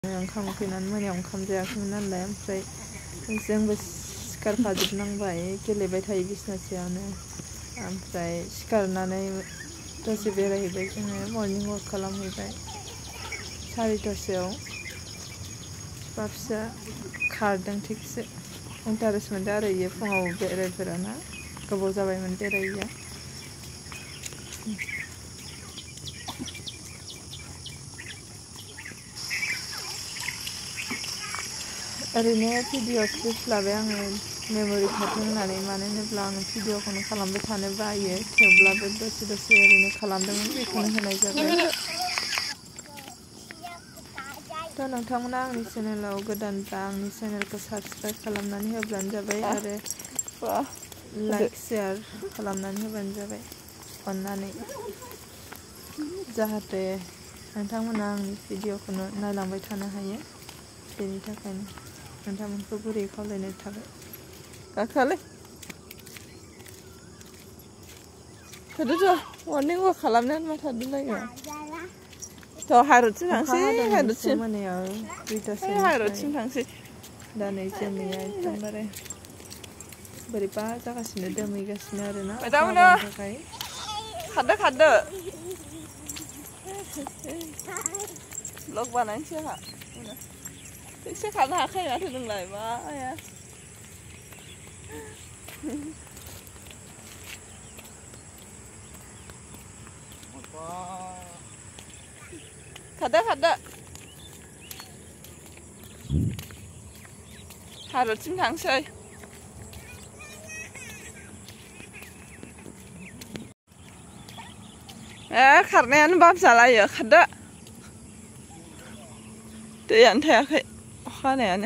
ओंखाम उखैनानै मोनायाव ओंखाम जायाखैमोन नालाय ओमफ्राय जोंबो सिखारफाजोबनांबाय गेलेबाय थायो बिसना सायावनो ओमफ्राय सिखारनानै दसे बेरायहैबाय जोङो मर्निं वाक खालामहैबाय 4:30 बिफा फिसा खारदों थिगसे इन्टारेस्ट मोनदों आरो इयो फुङाव बेरायफेराना गोबाव जाबायमोन बेरायैया ओरैनो भिडिअ क्लिप्स लाबाय आङो मेम'रि थाथों होननानै मानो होनोब्ला आङो भिडिअखौनो खालामबाय थानो बायो थेवब्लाबो दसे दसे ओरैनो खालामदोंमोन बेखौनो होनाय जाबाय थ' नोंथांमोना आंनि चेनेलाव गोदानब्ला आंनि चेनेलखौ साबस्क्राइब खालामनानै होब्लानो जाबाय आरो लाइक शेयार खालामनानै होबानो जाबाय अननानै जाहाथे नोंथांमोना आंनि भिडिअखौनो नायलांबाय थानो हायो बेनि थाखायनो नोंथांमोनखौ गुरै खावलायनाय थाबाय गाखोआलै थ' मर्निं वाक खालामनायानो मा थादोंलायो थ' हाइरडसिम थांसै हाइरडसिम मोनायाव 2:00 हाइरडसिम थांसै दा नै जोमैया एकदमबारे बोरैबा जागासिनो दोमैगासिनो आरोना अखानि थाखाय खारदो ब्लग बानायनोसै आंहा एसे खारनो हाखायो माथो नोंलाय माया खारदो हाइरडसिम थांसै खारनायानो बाब जालायो खारदो दैयानो थायाखै अखा हानायानो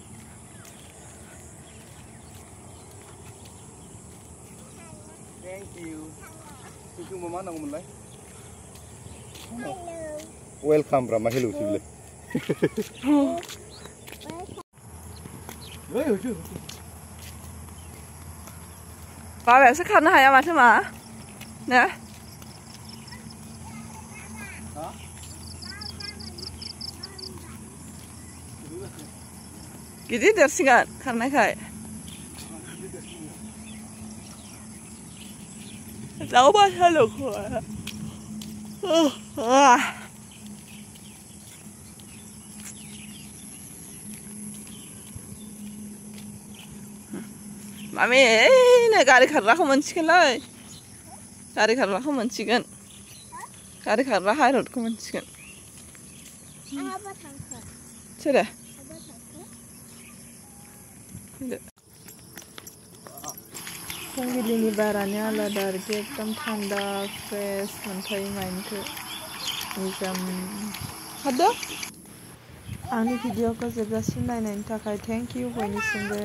वेलकाम ब्रामा हेलौ सिबिले बाबायासो खारनो हाया माथो मा ना गिदिर देरसिगोन खारनायखाय लावबा हेलौखौ मामि नै गारि खारग्राखौ मोनसिगोनलै गारि खारग्राखौ मोनसिगोन गारि खारग्रा हाइरडखौ मोनसिगोन सोरो फुंबिलिनि बारानो आलादा आरोखि एकदम थान्दा फ्रेश मोनखायो माइन्डखौ निजोम खारदो आंनि भिडिअखौ जोबजासिम नायनायनि थाखाय थेंक इउ बयनिसिमबो